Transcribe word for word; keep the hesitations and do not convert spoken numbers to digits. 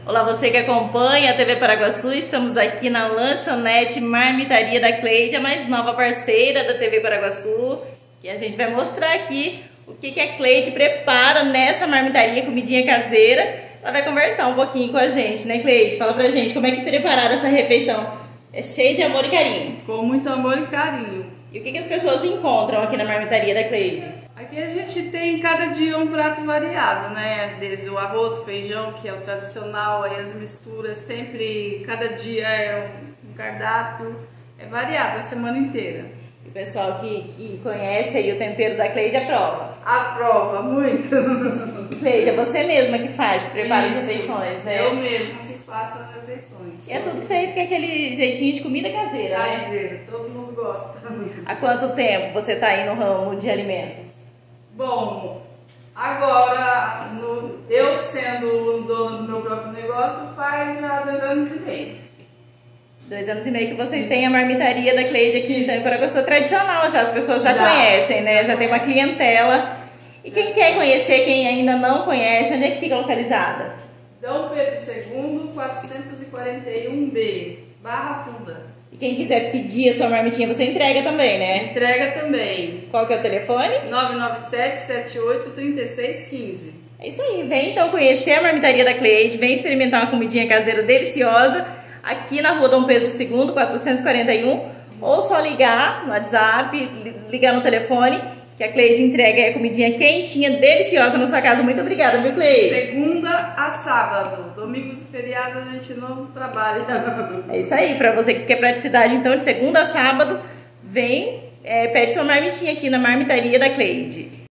Olá, você que acompanha a T V Paraguaçu, estamos aqui na lanchonete Marmitaria da Cleide, a mais nova parceira da T V Paraguaçu, que a gente vai mostrar aqui o que, que a Cleide prepara nessa marmitaria, comidinha caseira. Ela vai conversar um pouquinho com a gente, né, Cleide? Fala pra gente como é que prepararam essa refeição. É cheio de amor e carinho. Com muito amor e carinho. E o que, que as pessoas encontram aqui na marmitaria da Cleide? Aqui a gente tem cada dia um prato variado, né? Desde o arroz, feijão, que é o tradicional, aí as misturas, sempre, cada dia é um cardápio, é variado a semana inteira. O pessoal que, que conhece aí o tempero da Cleide aprova. Aprova, muito. Cleide, é você mesma que faz, que prepara Isso, as refeições, né? Eu mesma que faço as refeições. E é tudo feito com aquele jeitinho de comida caseira, né? Caseira, todo mundo gosta. Há quanto tempo você está aí no ramo de alimentos? Bom, agora, no, eu sendo dona do meu próprio negócio, faz já dois anos e meio. Dois anos e meio que você tem a marmitaria da Cleide aqui em Paraguaçu, tradicional já, as pessoas já, Já. conhecem, né? Já tem uma clientela. E quem quer conhecer, quem ainda não conhece, onde é que fica localizada? Dom Pedro segundo, quatrocentos e quarenta e um B, Barra Funda. E quem quiser pedir a sua marmitinha, você entrega também, né? Entrega também. Qual que é o telefone? nove nove sete, sete oito, três seis um cinco. É isso aí, vem então conhecer a marmitaria da Cleide, vem experimentar uma comidinha caseira deliciosa aqui na rua Dom Pedro segundo, quatrocentos e quarenta e um, ou só ligar no WhatsApp, ligar no telefone, que a Cleide entrega a comidinha quentinha, deliciosa na sua casa. Muito obrigada, viu, Cleide? Segunda a sábado. Domingos e feriados a gente não trabalha. É isso aí, pra você que quer praticidade, então, de segunda a sábado, vem, é, pede sua marmitinha aqui na marmitaria da Cleide.